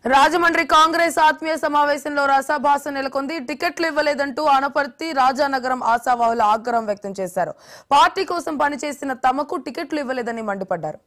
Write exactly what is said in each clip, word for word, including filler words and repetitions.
రాజమండ్రి కాంగ్రెస్ ఆత్మీయ సమావేశంలో రసభాస నెలకొంది. టికెట్లు ఇవ్వలేదంటూ అనపర్తి రాజానగరం ఆశావాహులు ఆగ్రహం వ్యక్తం చేశారు. పార్టీ కోసం పనిచేసిన తమకు టికెట్లు ఇవ్వలేదని మండిపడ్డారు.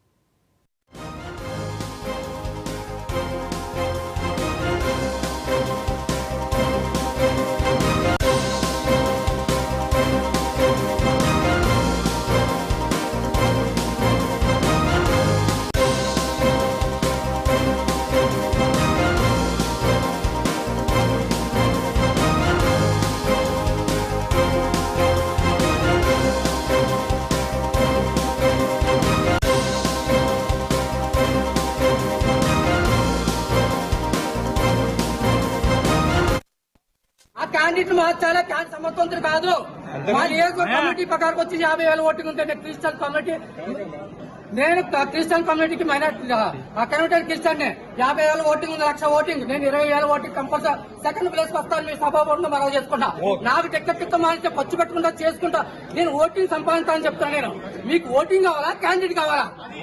క్యాండిడేట్ మార్చాలా క్యాండిడేట్ సమర్థవంతులు కాదు. మా నియోజకవర్గ కమిటీ ప్రకారం వచ్చి యాభై వేల ఓటింగ్ ఉంటే క్రిస్టియన్ కమిటీ నేను క్రిస్టియన్ కమ్యూనిటీకి మైనార్టీ ఆ కన్వర్టెడ్ క్రిస్టియన్ యాభై వేల ఓటింగ్ ఉంది, లక్ష ఓటింగ్ నేను ఇరవై వేల ఓటింగ్ కంపల్సరీ సెకండ్ ప్లేస్ వస్తాను. మీ సభాపూర్ణ మనవి చేసుకుంటా. నాకు టికెట్ టిక్కు మానిస్తే ఖర్చు పెట్టుకుంటా చేసుకుంటా నేను ఓటింగ్ సంపాదించా అని చెప్తాను. నేను మీకు ఓటింగ్ కావాలా క్యాండిడేట్ కావాలా?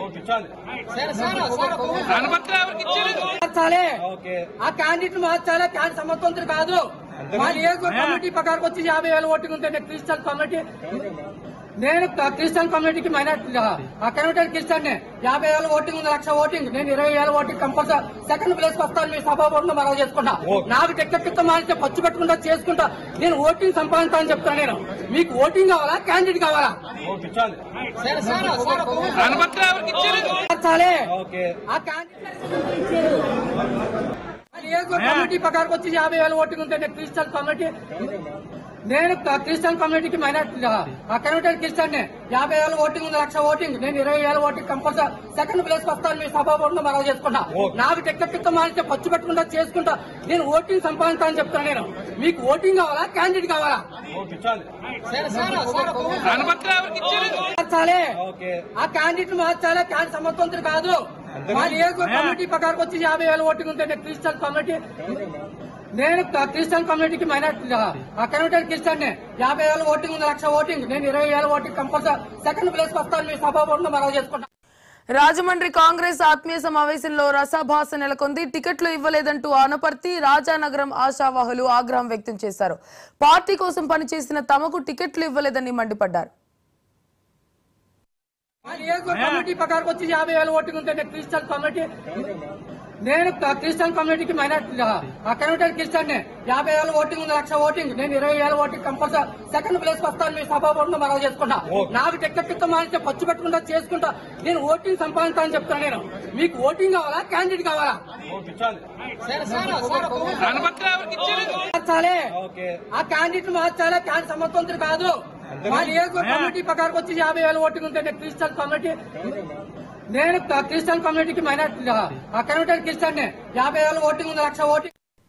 మార్చాలి ఆ క్యాండిడేట్ మార్చాలా క్యాండిడేట్ సమర్థవంతులు కాదు. మా నియోజకవర్గ కమిటీ ప్రకారం వచ్చి యాభై వేల ఓటింగ్ ఉంటే క్రిస్టియన్ కమిటీ నేను క్రిస్టియన్ కమ్యూనిటీకి మైనార్టీ ఆ కన్వర్టెడ్ క్రిస్టియన్ యాభై వేల ఓటింగ్ ఉంది, లక్ష ఓటింగ్ నేను ఇరవై వేల ఓటింగ్ కంపల్సరీ సెకండ్ ప్లేస్ వస్తాను. మీ సభాపూర్ణ మనవి చేసుకుంటా. నాకు టికెట్ టిక్కు మానిస్తే ఖర్చు పెట్టుకుంటా చేసుకుంటా నేను ఓటింగ్ సంపాదించా అని చెప్తాను. నేను మీకు ఓటింగ్ కావాలా క్యాండిడేట్ కావాలా? మార్చాలి ఆ క్యాండిడేట్ నియోజకవర్గ కమిటీ ప్రకారం వచ్చి యాభై వేల ఓటింగ్ ఉంటే క్రిస్టియన్ కమిటీ నేను క్రిస్టియన్ కమ్యూనిటీకి మైనార్టీ ఆ కన్వర్టెడ్ క్రిస్టియన్ యాభై వేల ఓటింగ్ ఉంది, లక్ష ఓటింగ్ నేను ఇరవై వేల ఓటింగ్ కంపల్సరీ సెకండ్ ప్లేస్ వస్తాను. మీ సభాపూర్ణ మనవి చేసుకుంటా. నాకు టికెట్ టిక్కు మానిస్తే ఖర్చు పెట్టుకుంటా చేసుకుంటా నేను ఓటింగ్ సంపాదించా అని చెప్తాను. నేను మీకు ఓటింగ్ కావాలా క్యాండిడేట్ కావాలా? మార్చాలి ఆ క్యాండిడేట్ మార్చాలా క్యాండిడేట్ సమర్థవంతులు కాదు. మా నియోజకవర్గ కమిటీ ప్రకారం వచ్చి యాభై వేల ఓటింగ్ ఉంటే క్రిస్టియన్ కమిటీ నేను క్రిస్టియన్ కమ్యూనిటీకి మైనార్టీ ఆ కన్వర్టెడ్ క్రిస్టియన్ యాభై వేల ఓటింగ్ ఉంది, లక్ష ఓటింగ్ నేను ఇరవై వేల ఓటింగ్ కంపల్సరీ సెకండ్ ప్లేస్ వస్తాను. మీ సభాపూర్ణ మనవి చేసుకుంటా. రాజమండ్రి కాంగ్రెస్ ఆత్మీయ సమావేశంలో రసభాస నెలకొంది. టికెట్లు ఇవ్వలేదంటూ అనపర్తి రాజానగరం ఆశావాహులు ఆగ్రహం వ్యక్తం చేశారు. పార్టీ కోసం పనిచేసిన తమకు టికెట్లు ఇవ్వలేదని మండిపడ్డారు. మా నియోజకవర్గ కమిటీ ప్రకారం వచ్చి యాభై వేల ఓటింగ్ ఉంటే క్రిస్టియన్ కమిటీ నేను క్రిస్టియన్ కమ్యూనిటీకి మైనార్టీ ఆ కన్వర్టెడ్ క్రిస్టియన్ యాభై వేల ఓటింగ్ ఉంది, లక్ష ఓటింగ్ నేను ఇరవై వేల ఓటింగ్ కంపల్సరీ సెకండ్ ప్లేస్ వస్తాను. మీ సభాపూర్ణ మనవి చేసుకుంటా. నాకు టికెట్ టిక్కు మానిస్తే ఖర్చు పెట్టుకుంటా చేసుకుంటా నేను ఓటింగ్ సంపాదించా అని చెప్తాను. నేను మీకు ఓటింగ్ కావాలా క్యాండిడేట్ కావాలా? మార్చాలి ఆ క్యాండిడేట్ మార్చాలా క్యాండిడేట్ సమర్థవంతులు కాదు. మా నియోజకవర్గ కమిటీ ప్రకారం వచ్చి యాభై వేల ఓటింగ్ ఉంటే క్రిస్టియన్ కమిటీ నేను క్రిస్టియన్ కమ్యూనిటీకి మైనార్టీ ఆ కన్వర్టెడ్ క్రిస్టియన్ యాభై వేల ఓటింగ్ ఉంది, లక్ష ఓటింగ్.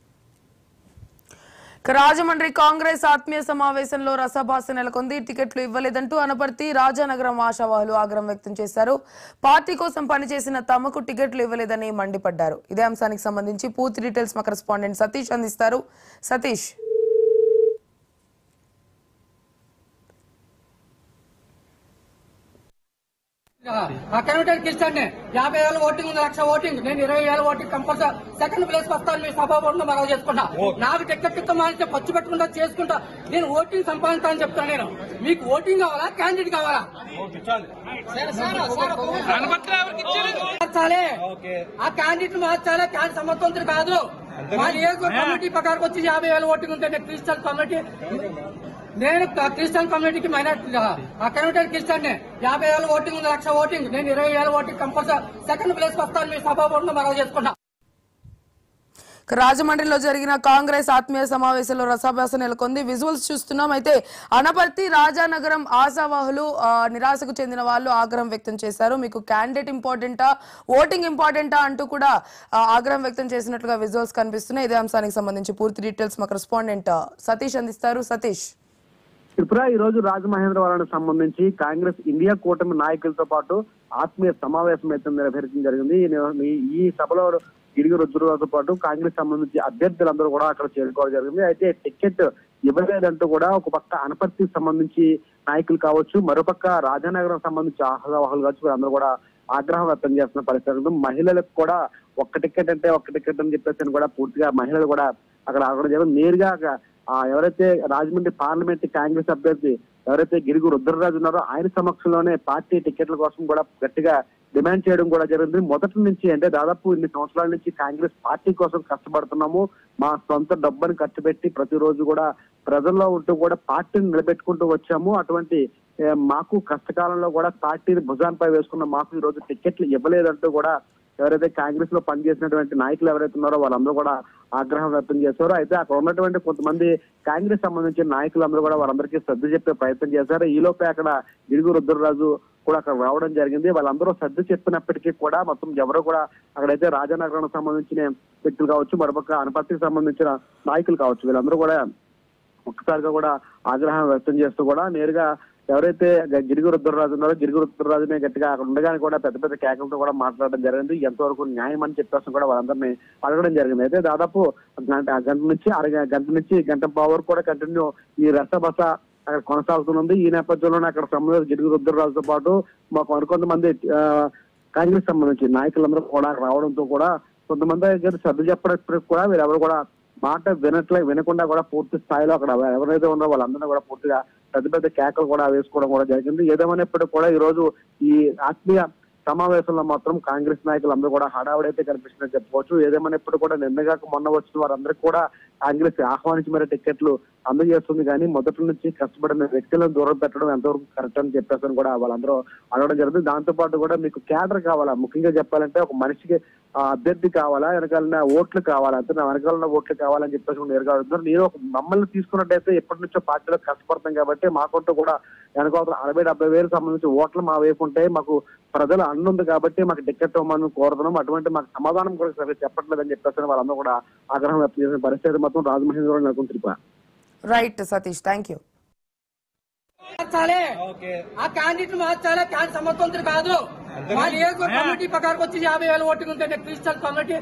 రాజమండ్రి కాంగ్రెస్ ఆత్మీయ సమావేశంలో రసభాస నెలకొంది. టికెట్లు ఇవ్వలేదంటూ అనపర్తి రాజానగరం ఆశావాహులు ఆగ్రహం వ్యక్తం చేశారు. పార్టీ కోసం పనిచేసిన తమకు టికెట్లు ఇవ్వలేదని మండిపడ్డారు. ఇదే అంశానికి సంబంధించి పూర్తి డీటెయిల్స్ మా కరెస్పాండెంట్ సతీష్ అందిస్తారు. సతీష్, ఆ కన్వర్టెడ్ క్రిస్టియన్ యాభై వేల ఓటింగ్ ఉంది, లక్ష ఓటింగ్ నేను ఇరవై వేల ఓటింగ్ కంపల్సరీ సెకండ్ ప్లేస్ వస్తాను. మీ సభాపూర్ణ మనవి చేసుకుంటా. నాకు టికెట్ టిక్కు మానిస్తే ఖర్చు పెట్టుకుంటా చేసుకుంటా నేను ఓటింగ్ సంపాదించా అని చెప్తాను. నేను మీకు ఓటింగ్ కావాలా క్యాండిడేట్ కావాలా? మార్చాలి ఆ క్యాండిడేట్ మార్చాలా క్యాండిడేట్ సమర్థవంతులు కాదు. మా నియోజకవర్గ కమిటీ ప్రకారం వచ్చి యాభై వేల ఓటింగ్ ఉంటే క్రిస్టియన్ కమిటీ నేను క్రిస్టియన్ కమ్యూనిటీకి మైనార్టీ ఆ కన్వర్టెడ్ క్రిస్టియన్ యాభై వేల ఓటింగ్ ఉంది, లక్ష ఓటింగ్ నేను ఇరవై వేల ఓటింగ్ కంపల్సరీ సెకండ్ ప్లేస్ వస్తాను. మీ సభాపూర్ణ మనవి చేసుకుంటా. రాజమండ్రిలో జరిగిన కాంగ్రెస్ ఆత్మీయ సమావేశంలో రసభాస నెలకొంది. విజువల్స్ చూస్తున్నాం. అయితే అనపర్తి రాజానగరం ఆశావాహులు నిరాశకు చెందిన వాళ్ళు ఆగ్రహం వ్యక్తం చేశారు. మీకు క్యాండిడేట్ ఇంపార్టెంటా ఓటింగ్ ఇంపార్టెంటా అంటూ కూడా ఆగ్రహం వ్యక్తం చేసినట్లుగా విజువల్స్ కనిపిస్తున్నాయి. ఇదే అంశానికి సంబంధించి పూర్తి డీటెయిల్స్ మా కరెస్పాండెంట్ సతీష్ అందిస్తారు. సతీష్, త్రిపుర ఈ రోజు రాజమహేంద్రవరానికి సంబంధించి కాంగ్రెస్ ఇండియా కూటమి నాయకులతో పాటు ఆత్మీయ సమావేశం అయితే నిర్వహించడం జరిగింది. ఈ సభలో గిరిగి రుద్రులతో పాటు కాంగ్రెస్ సంబంధించి అభ్యర్థులందరూ కూడా అక్కడ చేరుకోవడం జరిగింది. అయితే టికెట్ ఇవ్వలేదంటూ కూడా ఒక పక్క అనపర్తికి సంబంధించి నాయకులు కావచ్చు, మరోపక్క రాజానగరం సంబంధించి ఆహ్లావాహులు కావచ్చు, వీరందరూ కూడా ఆగ్రహం వ్యక్తం చేస్తున్న పరిస్థితి. మహిళలకు కూడా ఒక్క టికెట్ అంటే ఒక్క టికెట్ అని చెప్పేసి కూడా పూర్తిగా మహిళలు కూడా అక్కడ అక్కడ జరిగింది. నేరుగా ఆ ఎవరైతే రాజమండ్రి పార్లమెంట్ కాంగ్రెస్ అభ్యర్థి ఎవరైతే గిడుగు రుద్రరాజు ఉన్నారో ఆయన సమక్షంలోనే పార్టీ టికెట్ల కోసం కూడా గట్టిగా డిమాండ్ చేయడం కూడా జరిగింది. మొదటి నుంచి అంటే దాదాపు ఇన్ని సంవత్సరాల నుంచి కాంగ్రెస్ పార్టీ కోసం కష్టపడుతున్నాము, మా సొంత డబ్బుని ఖర్చు పెట్టి ప్రతిరోజు కూడా ప్రజల్లో ఉంటూ కూడా పార్టీని నిలబెట్టుకుంటూ వచ్చాము. అటువంటి మాకు కష్టకాలంలో కూడా పార్టీని భుజాన్పై వేసుకున్న మాకు ఈ రోజు టికెట్లు ఇవ్వలేదంటూ కూడా ఎవరైతే కాంగ్రెస్ లో పనిచేసినటువంటి నాయకులు ఎవరైతే ఉన్నారో వాళ్ళందరూ కూడా ఆగ్రహం వ్యక్తం చేశారు. అయితే అక్కడ ఉన్నటువంటి కొంతమంది కాంగ్రెస్ సంబంధించిన నాయకులందరూ కూడా వారందరికీ సర్ది చెప్పే ప్రయత్నం చేశారు. ఈలోపే అక్కడ గిడుగు రుద్రరాజు కూడా అక్కడ రావడం జరిగింది. వాళ్ళందరూ సర్ది చెప్పినప్పటికీ కూడా మొత్తం ఎవరు కూడా అక్కడైతే రాజానగరానికి సంబంధించిన వ్యక్తులు కావచ్చు, మరొక అనపర్తికి సంబంధించిన నాయకులు కావచ్చు, వీళ్ళందరూ కూడా ఒక్కసారిగా కూడా ఆగ్రహం వ్యక్తం చేస్తూ కూడా నేరుగా ఎవరైతే గిడుగు రుద్రరాజు ఉన్నారో గిడుగు రుద్రరాజునే గట్టిగా అక్కడ ఉండగానే కూడా పెద్ద పెద్ద కేకలతో కూడా మాట్లాడడం జరిగింది. ఎంతవరకు న్యాయం అని చెప్పేసి కూడా వాళ్ళందరినీ అడగడం జరిగింది. అయితే దాదాపు గంట గంట నుంచి అర గంట నుంచి గంట పవర్ కూడా కంటిన్యూ ఈ రసబస అక్కడ కొనసాగుతుంది. ఈ నేపథ్యంలోనే అక్కడ సంబంధించిన గిడుగు రుద్రరాజుతో పాటు మాకు మరికొంతమంది కాంగ్రెస్ సంబంధించి నాయకులందరూ కూడా రావడంతో కూడా కొంతమంది దగ్గర సర్ది చెప్పడానికి కూడా వీరెవరు కూడా మాట వినట్లే వినకుండా కూడా పూర్తి స్థాయిలో అక్కడ ఎవరైతే ఉన్నారో వాళ్ళందరూ కూడా పూర్తిగా పెద్ద పెద్ద కేకలు కూడా వేసుకోవడం కూడా జరిగింది. ఏదేమైనప్పటికీ కూడా ఈ రోజు ఈ ఆత్మీయ సమావేశంలో మాత్రం కాంగ్రెస్ నాయకులు అందరూ కూడా హడావుడైతే కనిపిస్తుందని చెప్పుకోవచ్చు. ఏదేమైనప్పుడు కూడా నిన్నగాక మొన్న వచ్చిన వారందరికీ కూడా కాంగ్రెస్ ఆహ్వానించి మరి టికెట్లు అందజేస్తుంది. కానీ మొదటి నుంచి కష్టపడిన వ్యక్తులను దూరం పెట్టడం ఎంతవరకు కరెక్ట్ అని చెప్పేసి కూడా వాళ్ళందరూ అడగడం జరిగింది. దాంతో పాటు కూడా మీకు క్యాడర్ కావాలా, ముఖ్యంగా చెప్పాలంటే ఒక మనిషికి అభ్యర్థి కావాలా, వెనకాలన్న ఓట్లు కావాలా, అంటే నా వెనకాలన్న ఓట్లు కావాలని చెప్పేసి నేరుగా అడుగుతున్నారు. నేను ఒక మమ్మల్ని తీసుకున్నట్టయితే ఎప్పటి నుంచో పార్టీలో కష్టపడతాం కాబట్టి మాకంటూ కూడా వెనకాల అరవై డెబ్బై వేలు సంబంధించి ఓట్లు మా వైపు ఉంటాయి, మాకు ప్రజల అన్నుంది కాబట్టి మాకు టికెట్ ఇవ్వమని కోరుతున్నాం, అటువంటి మాకు సమాధానం కూడా సరిగ్గా చెప్పట్లేదని చెప్పేసి వాళ్ళందరూ కూడా ఆగ్రహం వ్యక్తం చేసిన పరిస్థితి మొత్తం రాజమహేంద్రవరం నెలకొంది. Right Satish, thank you. మార్చాలి, ఆ క్యాండిడేట్ మార్చాలి. క్యాండిడేట్ సమర్థవంతుడు కాదు. మా నియోజకవర్గ కమిటీ ప్రకారం వచ్చి యాభై వేల ఓటింగ్ ఉంటే క్రిస్టియన్ కమిటీ,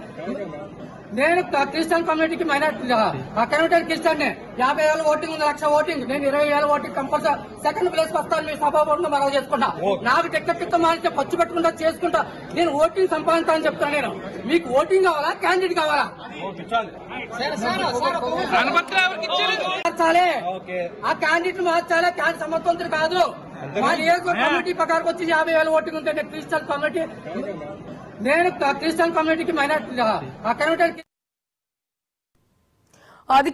నేను క్రిస్టియన్ కమ్యూనిటీకి మైనార్టీ కన్వర్టెడ్ క్రిస్టియన్ యాభై వేల ఓటింగ్ ఉంది, లక్ష ఓటింగ్, నేను ఇరవై వేల ఓటింగ్ కంపల్సరీ సెకండ్ ప్లేస్ వస్తాను. మీ సభాపూర్ణ మనం చేసుకుంటా, నాకు టికెట్ ఇస్తాం మానితే ఖర్చు పెట్టుకుంటా చేసుకుంటా, నేను ఓటింగ్ సంపాదించా అని చెప్తాను. నేను మీకు ఓటింగ్ కావాలా, క్యాండిడేట్ కావాలా? మార్చాలి, ఆ క్యాండిడేట్ మార్చాలి. క్యాండిడేట్ సమర్థవంతుడు కాదు. మా నియోజకవర్గ కమిటీ ప్రకారం వచ్చి యాభై వేల ఓటింగ్ ఉంటే క్రిస్టియన్ కమ్యూనిటీ, నేను క్రిస్టియన్ కమ్యూనిటీకి మైనార్టీ కన్వర్టెడ్